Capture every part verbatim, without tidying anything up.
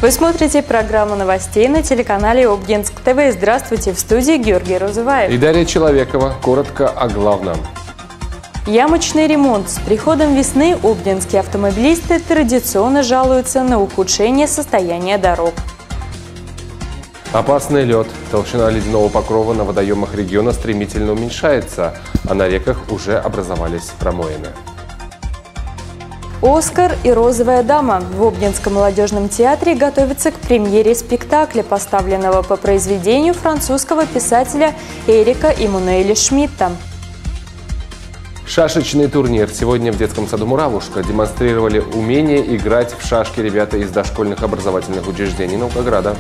Вы смотрите программу новостей на телеканале Обнинск ТВ. Здравствуйте, в студии Георгий Розуваев и Дарья Человекова. Коротко о главном. Ямочный ремонт. С приходом весны обнинские автомобилисты традиционно жалуются на ухудшение состояния дорог. Опасный лед. Толщина ледяного покрова на водоемах региона стремительно уменьшается, а на реках уже образовались промоины. «Оскар» и «Розовая дама». В Обнинском молодежном театре готовятся к премьере спектакля, поставленного по произведению французского писателя Эрика Эммануэля Шмидта. Шашечный турнир. Сегодня в детском саду «Муравушка» демонстрировали умение играть в шашки ребята из дошкольных образовательных учреждений Наукограда.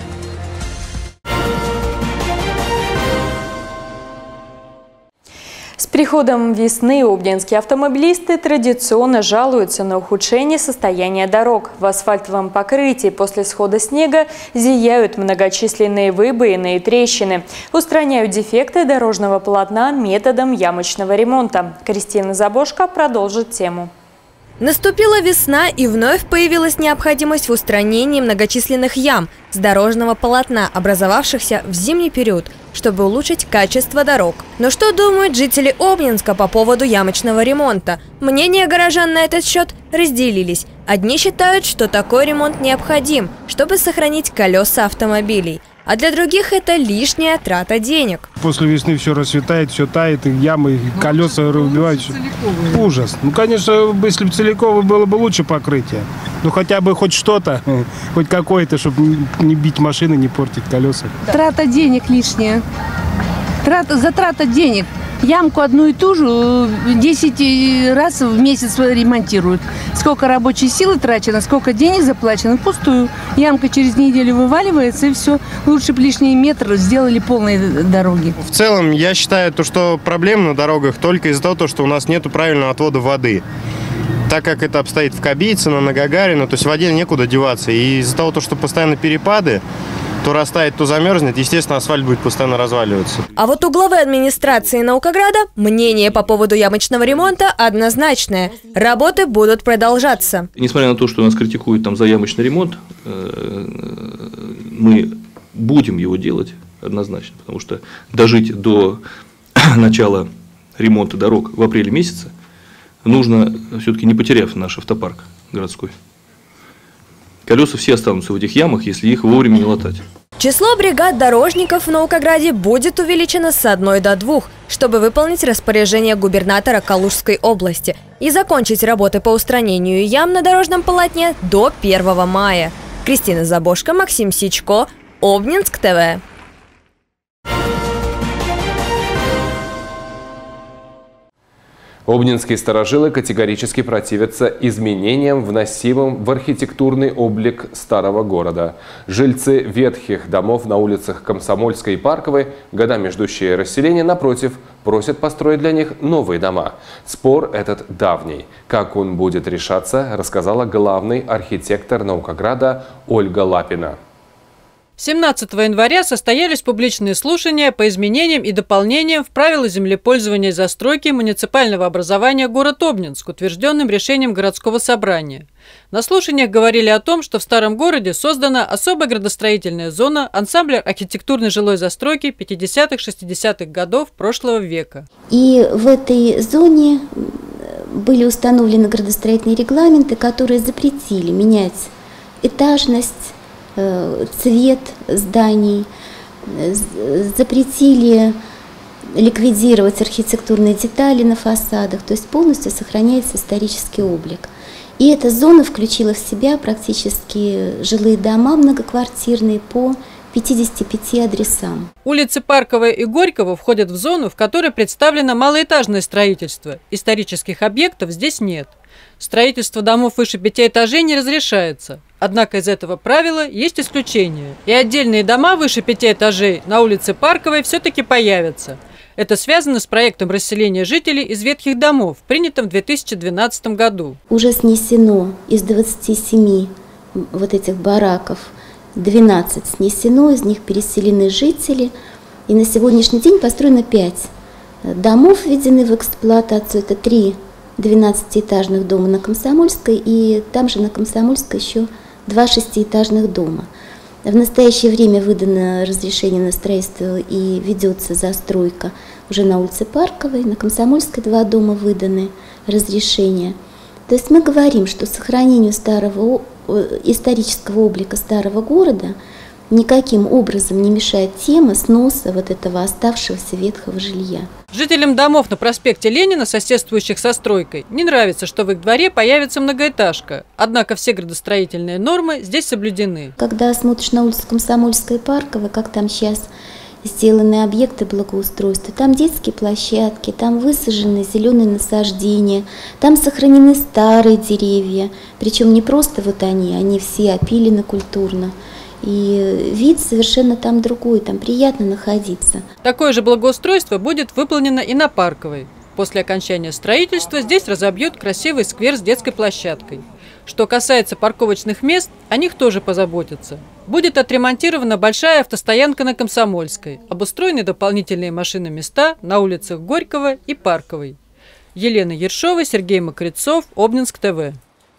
С приходом весны обнинские автомобилисты традиционно жалуются на ухудшение состояния дорог. В асфальтовом покрытии после схода снега зияют многочисленные выбоины и трещины. Устраняют дефекты дорожного полотна методом ямочного ремонта. Кристина Забошко продолжит тему. Наступила весна, и вновь появилась необходимость в устранении многочисленных ям с дорожного полотна, образовавшихся в зимний период, чтобы улучшить качество дорог. Но что думают жители Обнинска по поводу ямочного ремонта? Мнения горожан на этот счет разделились. Одни считают, что такой ремонт необходим, чтобы сохранить колеса автомобилей. А для других это лишняя трата денег. После весны все расцветает, все тает, и ямы, и колеса разбивают. Ужас. Ну, конечно, если бы целиковое было бы лучше покрытие. Ну, хотя бы хоть что-то, хоть какое-то, чтобы не бить машины, не портить колеса. Трата денег лишняя. Трата, затрата денег. Ямку одну и ту же десять раз в месяц ремонтируют. Сколько рабочей силы трачено, сколько денег заплачено, пустую. Ямка через неделю вываливается, и все. Лучше бы лишний метр сделали полные дороги. В целом, я считаю, то, что проблем на дорогах только из-за того, что у нас нет правильного отвода воды. Так как это обстоит в Кобейцино, на Гагарина, то есть в воде некуда деваться. И из-за того, что постоянно перепады, то растает, то замерзнет, естественно, асфальт будет постоянно разваливаться. А вот у главы администрации Наукограда мнение по поводу ямочного ремонта однозначное. Работы будут продолжаться. Несмотря на то, что нас критикуют там за ямочный ремонт, мы будем его делать однозначно, потому что дожить до начала ремонта дорог в апреле месяце нужно, все-таки не потеряв наш автопарк городской. Колеса все останутся в этих ямах, если их вовремя не латать. Число бригад дорожников в Наукограде будет увеличено с одной до двух, чтобы выполнить распоряжение губернатора Калужской области и закончить работы по устранению ям на дорожном полотне до первого мая. Кристина Забошко, Максим Сичко, Обнинск ТВ. Обнинские старожилы категорически противятся изменениям, вносимым в архитектурный облик старого города. Жильцы ветхих домов на улицах Комсомольской и Парковой, годами ждущие расселения, напротив, просят построить для них новые дома. Спор этот давний. Как он будет решаться, рассказала главный архитектор Наукограда Ольга Лапина. семнадцатого января состоялись публичные слушания по изменениям и дополнениям в правила землепользования и застройки муниципального образования город Обнинск, утвержденным решением городского собрания. На слушаниях говорили о том, что в старом городе создана особая градостроительная зона, ансамбль архитектурной жилой застройки пятидесятых-шестидесятых годов прошлого века. И в этой зоне были установлены градостроительные регламенты, которые запретили менять этажность, цвет зданий, запретили ликвидировать архитектурные детали на фасадах, то есть полностью сохраняется исторический облик. И эта зона включила в себя практически жилые дома многоквартирные по пятидесяти пяти адресам. Улицы Парковая и Горького входят в зону, в которой представлено малоэтажное строительство. Исторических объектов здесь нет. Строительство домов выше пяти этажей не разрешается. Однако из этого правила есть исключения. И отдельные дома выше пяти этажей на улице Парковой все-таки появятся. Это связано с проектом расселения жителей из ветхих домов, принятым в две тысячи двенадцатом году. Уже снесено из двадцати семи вот этих бараков двенадцать снесено, из них переселены жители. И на сегодняшний день построено пять домов, введены в эксплуатацию. Это три двенадцатиэтажных дома на Комсомольской, и там же на Комсомольской еще два шестиэтажных дома. В настоящее время выдано разрешение на строительство и ведется застройка уже на улице Парковой, на Комсомольской два дома выданы разрешения. То есть мы говорим, что сохранению старого, исторического облика старого города никаким образом не мешает тема сноса вот этого оставшегося ветхого жилья. Жителям домов на проспекте Ленина, соседствующих со стройкой, не нравится, что в их дворе появится многоэтажка. Однако все градостроительные нормы здесь соблюдены. Когда смотришь на улицу Комсомольская и Парковая, как там сейчас сделаны объекты благоустройства, там детские площадки, там высажены зеленые насаждения, там сохранены старые деревья, причем не просто вот они, они все опилены культурно. И вид совершенно там другой, там приятно находиться. Такое же благоустройство будет выполнено и на Парковой. После окончания строительства здесь разобьют красивый сквер с детской площадкой. Что касается парковочных мест, о них тоже позаботятся. Будет отремонтирована большая автостоянка на Комсомольской, обустроены дополнительные машиноместа на улицах Горького и Парковой. Елена Ершова, Сергей Мокрецов, Обнинск ТВ.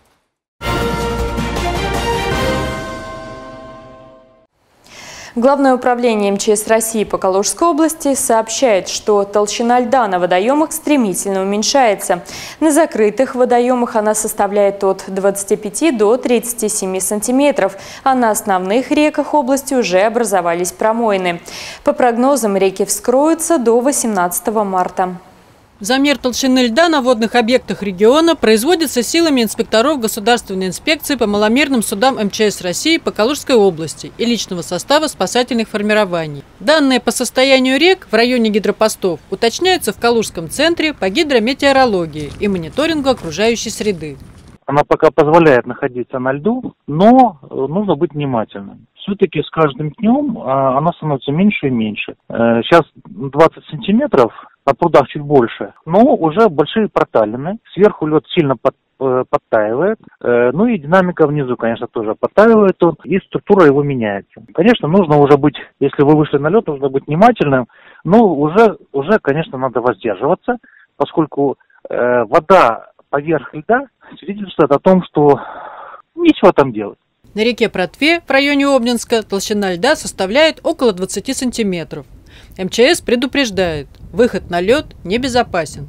Главное управление эм че эс России по Калужской области сообщает, что толщина льда на водоемах стремительно уменьшается. На закрытых водоемах она составляет от двадцати пяти до тридцати семи сантиметров, а на основных реках области уже образовались промоины. По прогнозам, реки вскроются до восемнадцатого марта. Замер толщины льда на водных объектах региона производится силами инспекторов Государственной инспекции по маломерным судам эм че эс России по Калужской области и личного состава спасательных формирований. Данные по состоянию рек в районе гидропостов уточняются в Калужском центре по гидрометеорологии и мониторингу окружающей среды. Она пока позволяет находиться на льду, но нужно быть внимательным. Все-таки с каждым днем она становится меньше и меньше. Сейчас двадцать сантиметров, на прудах чуть больше, но уже большие проталины. Сверху лед сильно под, подтаивает, ну и динамика внизу, конечно, тоже подтаивает он, и структура его меняется. Конечно, нужно уже быть, если вы вышли на лед, нужно быть внимательным, но уже, уже конечно, надо воздерживаться, поскольку э, вода поверх льда свидетельствует о том, что нечего там делать. На реке Протве в районе Обнинска толщина льда составляет около двадцати сантиметров. эм че эс предупреждает, выход на лед небезопасен.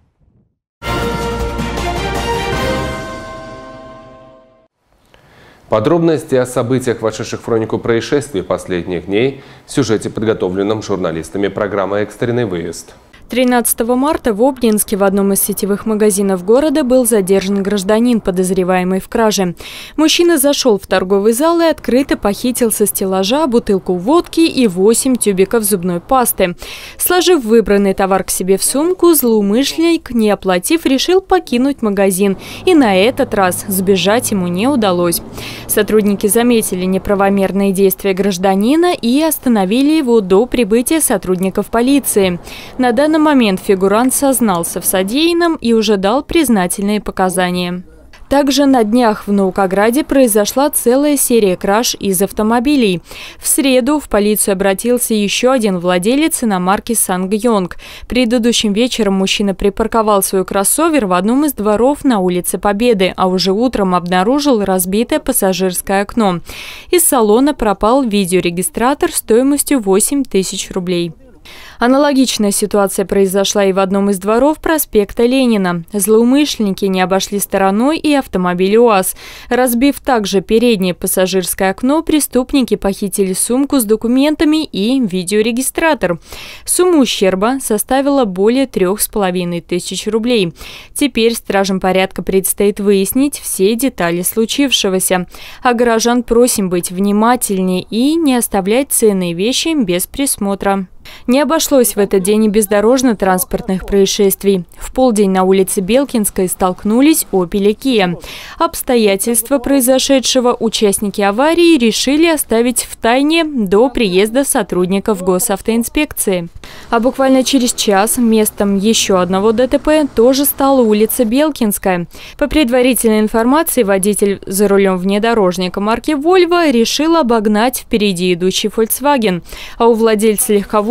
Подробности о событиях, вошедших в хронику происшествий последних дней, в сюжете, подготовленном журналистами программы «Экстренный выезд». тринадцатого марта в Обнинске в одном из сетевых магазинов города был задержан гражданин, подозреваемый в краже. Мужчина зашел в торговый зал и открыто похитил со стеллажа бутылку водки и восемь тюбиков зубной пасты. Сложив выбранный товар к себе в сумку, злоумышленник, не оплатив, решил покинуть магазин. И на этот раз сбежать ему не удалось. Сотрудники заметили неправомерные действия гражданина и остановили его до прибытия сотрудников полиции. На данный момент фигурант сознался в содеянном и уже дал признательные показания. Также на днях в Наукограде произошла целая серия краж из автомобилей. В среду в полицию обратился еще один владелец иномарки «Сангйонг». Предыдущим вечером мужчина припарковал свой кроссовер в одном из дворов на улице Победы, а уже утром обнаружил разбитое пассажирское окно. Из салона пропал видеорегистратор стоимостью восемь тысяч рублей. Аналогичная ситуация произошла и в одном из дворов проспекта Ленина. Злоумышленники не обошли стороной и автомобиль УАЗ. Разбив также переднее пассажирское окно, преступники похитили сумку с документами и видеорегистратор. Сумма ущерба составила более трех с половиной тысяч рублей. Теперь стражам порядка предстоит выяснить все детали случившегося. А горожан просим быть внимательнее и не оставлять ценные вещи без присмотра. Не обошлось в этот день и без дорожно-транспортных происшествий. В полдень на улице Белкинской столкнулись «Опель» и «Киа». Обстоятельства произошедшего участники аварии решили оставить в тайне до приезда сотрудников госавтоинспекции. А буквально через час местом еще одного ДТП тоже стала улица Белкинская. По предварительной информации, водитель за рулем внедорожника марки «Вольво» решил обогнать впереди идущий «Фольксваген», а у владельца легковушки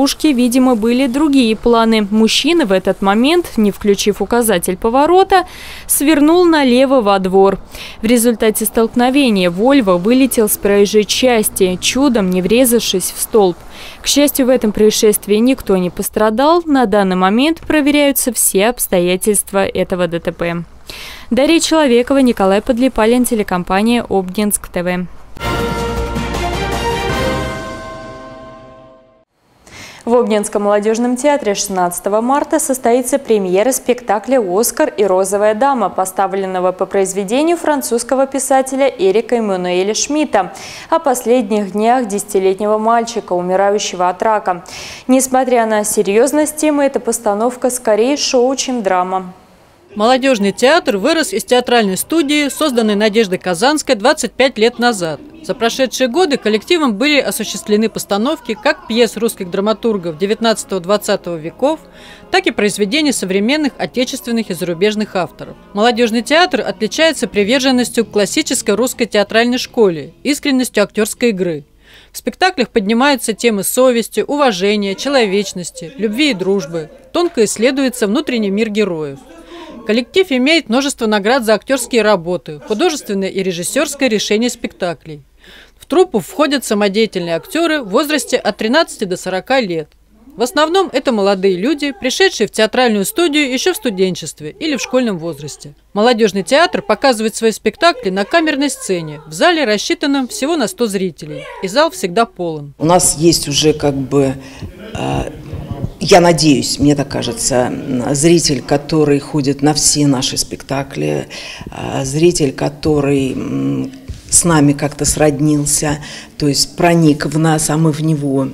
девушки, видимо, были другие планы. Мужчина в этот момент, не включив указатель поворота, свернул налево во двор. В результате столкновения «Вольво» вылетел с проезжей части, чудом не врезавшись в столб. К счастью, в этом происшествии никто не пострадал. На данный момент проверяются все обстоятельства этого ДТП. Дарья Человекова, Николай Подлипалин, телекомпания Обнинск ТВ. В Обнинском молодежном театре шестнадцатого марта состоится премьера спектакля «Оскар и розовая дама», поставленного по произведению французского писателя Эрика Эммануэля Шмидта о последних днях десятилетнего мальчика, умирающего от рака. Несмотря на серьезность темы, эта постановка скорее шоу, чем драма. Молодежный театр вырос из театральной студии, созданной Надеждой Казанской двадцать пять лет назад. За прошедшие годы коллективом были осуществлены постановки как пьес русских драматургов девятнадцатого-двадцатого веков, так и произведений современных отечественных и зарубежных авторов. Молодежный театр отличается приверженностью к классической русской театральной школе, искренностью актерской игры. В спектаклях поднимаются темы совести, уважения, человечности, любви и дружбы. Тонко исследуется внутренний мир героев. Коллектив имеет множество наград за актерские работы, художественное и режиссерское решение спектаклей. В труппу входят самодеятельные актеры в возрасте от тринадцати до сорока лет. В основном это молодые люди, пришедшие в театральную студию еще в студенчестве или в школьном возрасте. Молодежный театр показывает свои спектакли на камерной сцене, в зале, рассчитанном всего на сто зрителей, и зал всегда полон. У нас есть уже как бы... Э Я надеюсь, мне так кажется, зритель, который ходит на все наши спектакли, зритель, который с нами как-то сроднился, то есть проник в нас, а мы в него.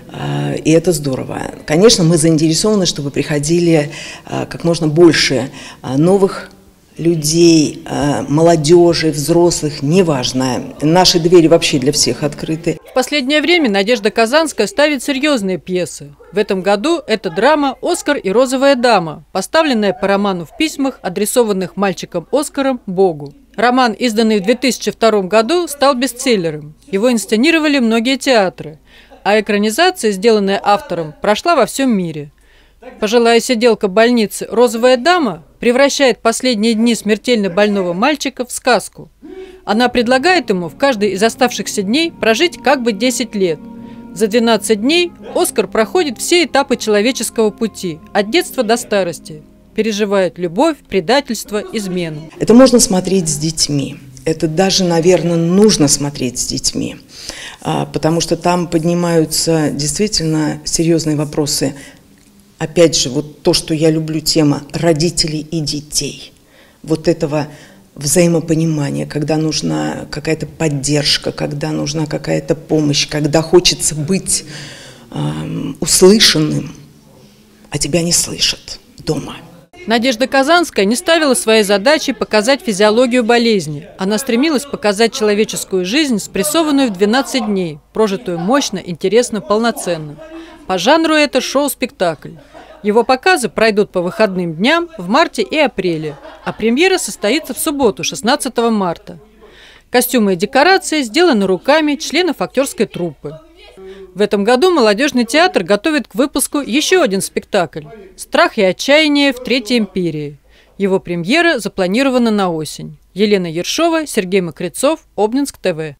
И это здорово. Конечно, мы заинтересованы, чтобы приходили как можно больше новых людей, молодежи, взрослых, неважно. Наши двери вообще для всех открыты. В последнее время Надежда Казанская ставит серьезные пьесы. В этом году это драма «Оскар и розовая дама», поставленная по роману в письмах, адресованных мальчиком Оскаром Богу. Роман, изданный в две тысячи втором году, стал бестселлером. Его инсценировали многие театры, а экранизация, сделанная автором, прошла во всем мире. Пожилая сиделка больницы «Розовая дама» превращает последние дни смертельно больного мальчика в сказку. Она предлагает ему в каждый из оставшихся дней прожить как бы десять лет. За двенадцать дней Оскар проходит все этапы человеческого пути, от детства до старости. Переживает любовь, предательство, измену. Это можно смотреть с детьми. Это даже, наверное, нужно смотреть с детьми. Потому что там поднимаются действительно серьезные вопросы. Опять же, вот то, что я люблю, тема родителей и детей. Вот этого взаимопонимания, когда нужна какая-то поддержка, когда нужна какая-то помощь, когда хочется быть э, услышанным, а тебя не слышат дома. Надежда Казанская не ставила своей задачей показать физиологию болезни. Она стремилась показать человеческую жизнь, спрессованную в двенадцать дней, прожитую мощно, интересно, полноценно. По жанру это шоу-спектакль. Его показы пройдут по выходным дням в марте и апреле, а премьера состоится в субботу, шестнадцатого марта. Костюмы и декорации сделаны руками членов актерской труппы. В этом году молодежный театр готовит к выпуску еще один спектакль «Страх и отчаяние в Третьей империи». Его премьера запланирована на осень. Елена Ершова, Сергей Мокрецов, Обнинск ТВ.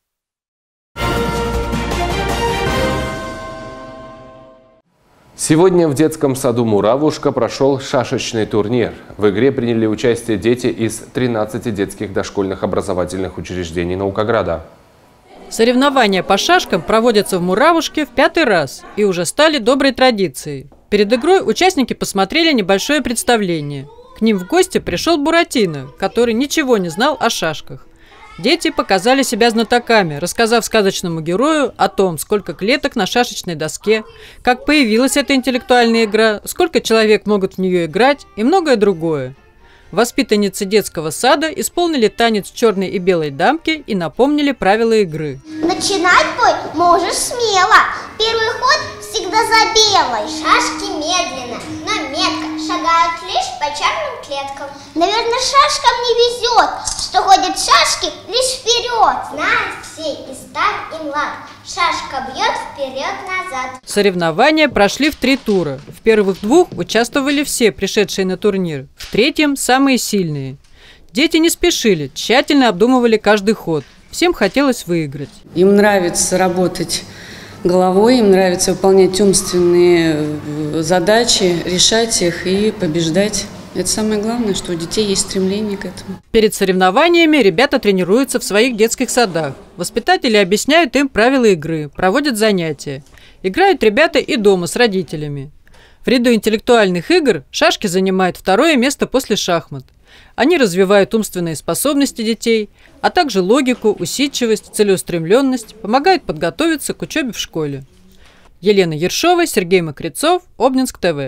Сегодня в детском саду «Муравушка» прошел шашечный турнир. В игре приняли участие дети из тринадцати детских дошкольных образовательных учреждений Наукограда. Соревнования по шашкам проводятся в «Муравушке» в пятый раз и уже стали доброй традицией. Перед игрой участники посмотрели небольшое представление. К ним в гости пришел Буратино, который ничего не знал о шашках. Дети показали себя знатоками, рассказав сказочному герою о том, сколько клеток на шашечной доске, как появилась эта интеллектуальная игра, сколько человек могут в нее играть и многое другое. Воспитанницы детского сада исполнили танец черной и белой дамки и напомнили правила игры. Начинать бой можешь смело. Первый ход всегда за белой. Шашки медленно, но метко. шагают лишь по черным клеткам. Наверное, шашкам не везет, что ходят шашки лишь вперед. Знают все и стар, и млад, шашка бьет вперед-назад. Соревнования прошли в три тура. В первых двух участвовали все пришедшие на турнир, в третьем – самые сильные. Дети не спешили, тщательно обдумывали каждый ход. Всем хотелось выиграть. Им нравится работать головой, им нравится выполнять умственные задачи, решать их и побеждать. Это самое главное, что у детей есть стремление к этому. Перед соревнованиями ребята тренируются в своих детских садах. Воспитатели объясняют им правила игры, проводят занятия. Играют ребята и дома с родителями. В ряду интеллектуальных игр шашки занимают второе место после шахмат. Они развивают умственные способности детей, а также логику, усидчивость, целеустремленность, помогают подготовиться к учебе в школе. Елена Ершова, Сергей Мокрицов, Обнинск ТВ.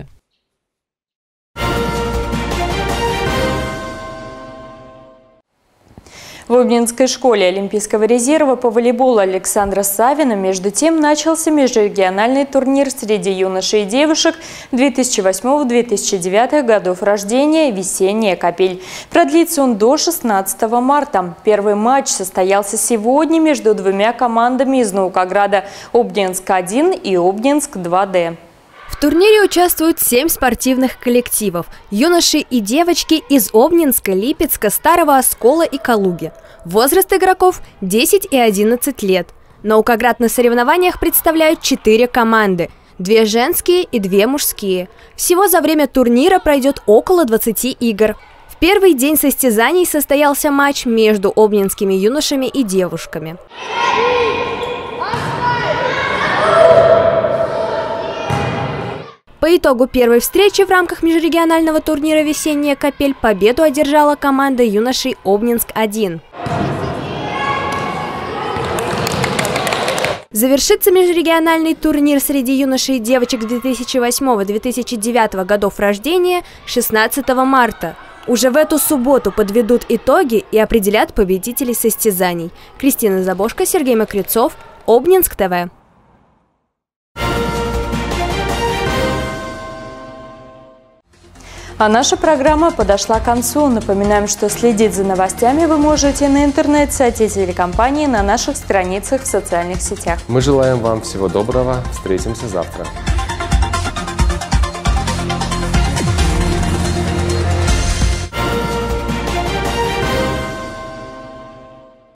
В Обнинской школе Олимпийского резерва по волейболу Александра Савина между тем начался межрегиональный турнир среди юношей и девушек две тысячи восьмого — две тысячи девятого годов рождения «Весенняя капель». Продлится он до шестнадцатого марта. Первый матч состоялся сегодня между двумя командами из Наукограда – Обнинск один и Обнинск два дэ. В турнире участвуют семь спортивных коллективов – юноши и девочки из Обнинска, Липецка, Старого Оскола и Калуги. Возраст игроков – десять и одиннадцать лет. Наукоград на соревнованиях представляют четыре команды – две женские и две мужские. Всего за время турнира пройдет около двадцати игр. В первый день состязаний состоялся матч между обнинскими юношами и девушками. По итогу первой встречи в рамках межрегионального турнира «Весенняя капель» победу одержала команда юношей Обнинск один. Завершится межрегиональный турнир среди юношей и девочек две тысячи восьмого — две тысячи девятого годов рождения шестнадцатого марта. Уже в эту субботу подведут итоги и определят победителей состязаний. Кристина Забошко, Сергей Мокрицов, Обнинск ТВ. А наша программа подошла к концу. Напоминаем, что следить за новостями вы можете на интернет-сайте телекомпании, на наших страницах в социальных сетях. Мы желаем вам всего доброго. Встретимся завтра.